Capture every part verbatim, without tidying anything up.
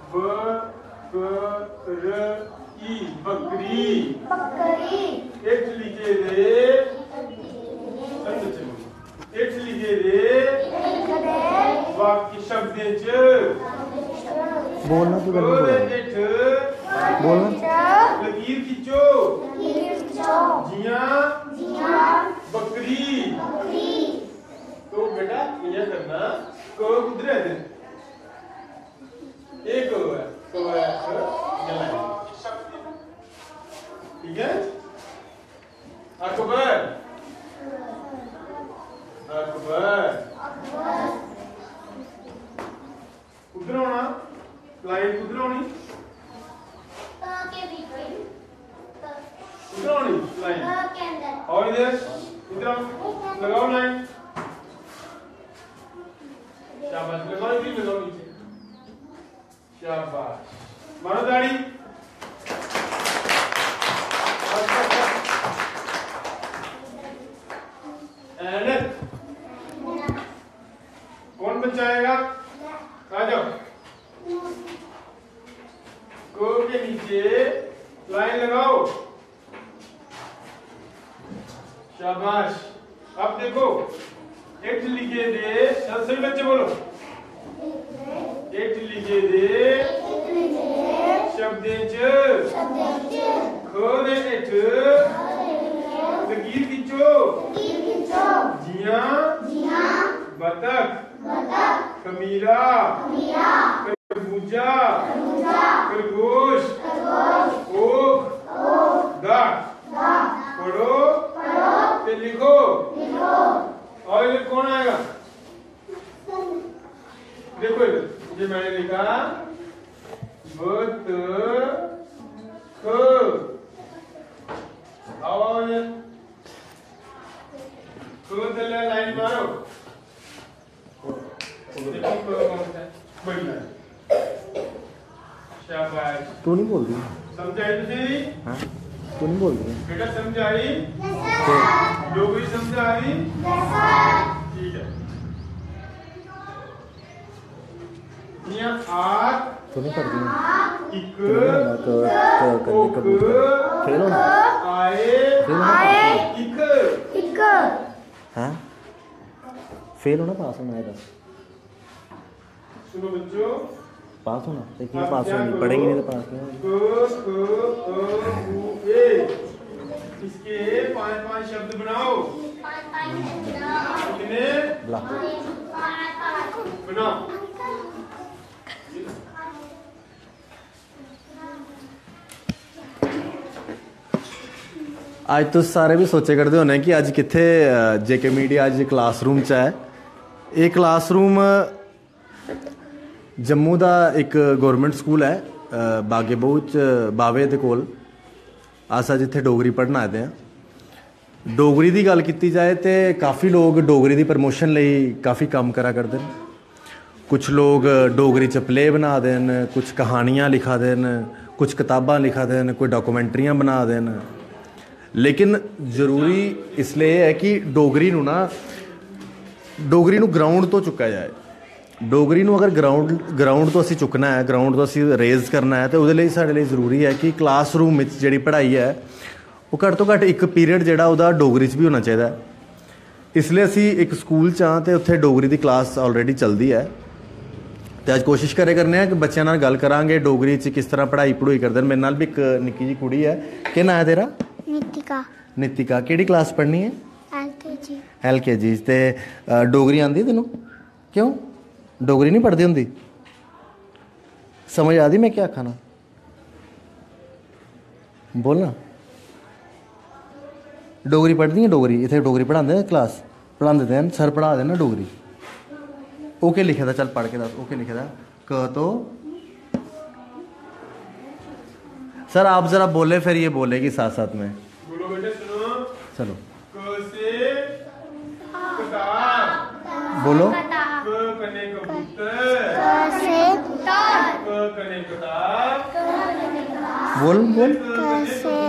बकरी बकरी बकरी इट लिखे रे इट लिखे रे वाक्य शब्द बोलना तो इट बोलना लकीर खींचो जिया बकरी तो बेटा ये करना को किधर है एक को है को है ठीक है अकबर अकबर उधर होना लाइन उधर होनी उधर होनी लाइन और इधर इधर लगाओ लाइन शाबाश लगाओ इधर लगाओ नीचे शाबाश मारो दाढ़ी एनक कौन बचाएगा आ जाओ को के नीचे लाइन लगाओ शाबाश अब देखो इट लिखे दे सभी बच्चे बोलो इट लिखे दे शब्द खोदे इट लकीर खींचो जिया बतख खमीरा खरबूजा खरगोश ओक दाग पढ़ो ते लिखो और इधर कौन आएगा देखो इधर ये मैंने लिखा बत ख आओ ये खुद लाइन मारो देखो कौन सा बढ़िया शाबाश तू नहीं बोल रही समझाई तुझे हाँ तू नहीं बोल रही बेटा समझाई डोगरी समझाई ठीक है यहाँ आठ तू नहीं पढ़ रही इक खेलो ना आए आए इक इक हाँ फेल होना पास होना है बस सुनो बच्चों पास होना लेकिन पास होना पढ़ेंगे नहीं तो पास नहीं होंगे क ख अ उ ए इसके पांच पांच शब्द बनाओ कितने ला बनाओ आज तो सारे भी सोचे करते होने कि अज कित्थे जेके मीडिया अज क्लासरूम च है ये क्लासरूम जम्मू का एक गौरमेंट स्कूल है बागे बहु च बावे दे कोल अस अज इत्थे डोगरी पढ़न आए हैं डोगरी की गल की जाए तो काफ़ी लोग डोगरी की प्रमोशन लई काफ़ी काम करा करते हैं कुछ लोग डोगरी च प्ले बना देन कुछ कहानियाँ लिखा देन कुछ किताबां लिखा देन कोई डॉक्यूमेंट्रियाँ बना देन लेकिन जरूरी इसलिए है कि डोगरी नू ना डोगरी नू ग्राउंड तो चुका जाए डोगरी नू अगर ग्राउंड ग्राउंड तो असी चुकना है ग्राउंड तो असी रेज करना है तो उहदे लई साडे लई जरूरी है कि क्लासरूम विच जिहड़ी पढ़ाई है वो घट तो घट एक पीरियड जिहड़ा उहदा डोगरी च भी होना चाहिए इसलिए असी एक स्कूल च हाँ तो उत्थे डोगरी की क्लास ऑलरेडी चलती है तो अज कोशिश करे करने कि बच्चों नाल गल करांगे डोगरी च किस तरह पढ़ाई पढ़ूई करते हैं मेरे नाल भी एक निक्की जी कुड़ी है कि नाम है तेरा नितिका नितिका केड़ी क्लास पढ़नी है एलकेजी एलकेजी ते डोगरी आंदी तेनू क्यों डोगरी नहीं पढ़ती होंगी समझ आती मैं क्या आखा ना बोलना डोगरी पढ़ती है डोगरी इतने डोगरी पढ़ाते हैं क्लास पढ़ाते हैं सर पढ़ा देना डोगरी ओके लिखे था चल पढ़ के दस ओके लिखे था क तो सर आप जरा बोले फिर ये बोलेगी साथ साथ में बोलो बेटे सुनो चलो क से किताब बोलो क कने कबूतर क से तार क कने किताब बोल बोल क से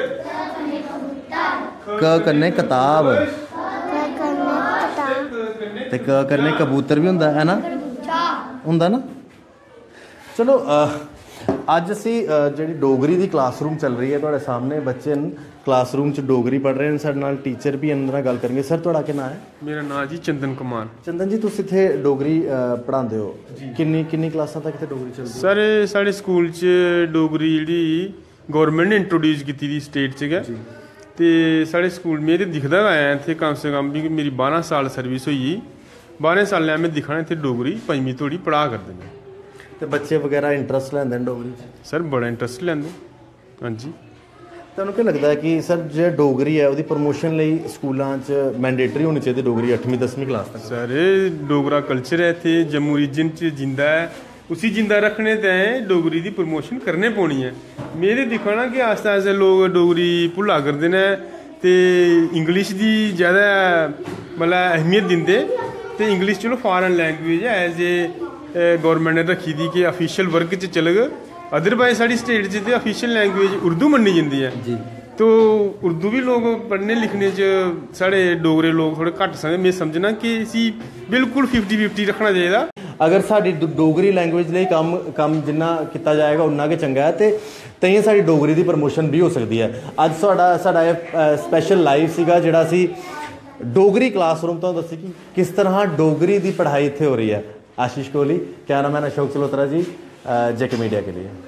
क कन्ने किताब क करने किताब ते क कन्ने कबूतर भी हुंदा है ना हुंदा ना ਚਲੋ ਅੱਜ ਅਸੀਂ ਜਿਹੜੀ ਡੋਗਰੀ ਦੀ ਕਲਾਸਰੂਮ ਚੱਲ ਰਹੀ ਹੈ ਤੁਹਾਡੇ ਸਾਹਮਣੇ ਬੱਚੇ ਕਲਾਸਰੂਮ 'ਚ ਡੋਗਰੀ ਪੜ੍ਹ ਰਹੇ ਨੇ ਸਾਡੇ ਨਾਲ ਟੀਚਰ ਵੀ ਇਹਨਾਂ ਨਾਲ ਗੱਲ ਕਰਨਗੇ। ਸਰ ਤੁਹਾਡਾ ਕੀ ਨਾਮ ਹੈ? ਮੇਰਾ ਨਾਮ ਜੀ ਚੰਦਨ ਕੁਮਾਰ। ਚੰਦਨ ਜੀ ਤੁਸੀਂ ਇੱਥੇ ਡੋਗਰੀ ਪੜ੍ਹਾਉਂਦੇ ਹੋ, ਕਿੰਨੀ ਕਿੰਨੀ ਕਲਾਸਾਂ ਤੱਕ ਇੱਥੇ ਡੋਗਰੀ ਚੱਲਦੀ ਹੈ? ਸਰ ਸਾਡੇ ਸਕੂਲ 'ਚ ਡੋਗਰੀ ਜਿਹੜੀ ਗੌਰਮੈਂਟ ਨੇ ਇੰਟਰੋਡਿਊਸ ਕੀਤੀ ਦੀ ਸਟੇਟ 'ਚ ਹੈ ਤੇ ਸਾਡੇ ਸਕੂਲ ਮੇਰੇ ਦਿਖਦਾ आया ਇੱਥੇ कम से कम भी मेरी बारह साल सर्विस हुई, बारह साल में दिखना इतने डोगरी पंजवीं धोड़ी पढ़ा करते हैं ਤੇ ਬੱਚੇ ਵਗੈਰਾ ਇੰਟਰਸਟ ਲੈਂਦੇ ਨੇ ਡੋਗਰੀ 'ਚ? सर बड़ा इंटरस्ट ਲੈਂਦੇ। ਹਾਂਜੀ। ਤੁਹਾਨੂੰ ਕੀ ਲੱਗਦਾ ਹੈ ਕਿ ਸਰ ਜਿਹੜਾ ਡੋਗਰੀ ਹੈ ਉਹਦੀ ਪ੍ਰਮੋਸ਼ਨ ਲਈ ਸਕੂਲਾਂ 'ਚ ਮੈਂਡੇਟਰੀ ਹੋਣੀ ਚਾਹੀਦੀ ਡੋਗਰੀ ਅੱਠਵੀਂ ਦਸਵੀਂ ਕਲਾਸ ਤੱਕ? सर डोगरा कल्चर है इतने जम्मू रीजन च जिंदा है, उसी जिंदा रखने ते डोगरी की प्रमोशन करने पौनी है। मेरे दिक्खो ना कि आस्ते आस्ते लोग डोगरी भुल्ला करते हैं तो इंग्लिश की ज़्यादा मतलब अहमियत दिंदे ते इंग्लिश चलो फॉरन लैंग्वेज है एज ए गौरमेंट ने रखी दी कि ऑफिशियल वर्क च चलग, अदरवाइज साड़ी स्टेट च ते ऑफिशियल लैंग्वेज उर्दू मन्नी जाती है जी। तो उर्दू भी लोग पढ़ने लिखने च साढ़े डोगरे लोग थोड़े घट समझ, मैं समझना कि इसी बिल्कुल फिफ्टी फिफ्टी रखना चाहिए। अगर साड़ी डोगरी लैंग्वेज लिए काम काम जिन्ना किया जाएगा उन्ना के चंगा है तो तइयां साड़ी डोगरी की प्रमोशन भी हो सकती है। अज साड़ा साड़ा स्पैशल लाइव सीगा जिहड़ा सी डोगरी क्लासरूम तो दसी कि किस तरह डोगरी की पढ़ाई इत्थे हो रही है। Ashish Kohli, cameraman Ashok Chalotra ji, JK media के लिए।